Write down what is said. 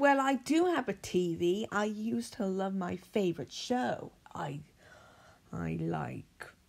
Well, I do have a TV. I used to love my favorite show. I like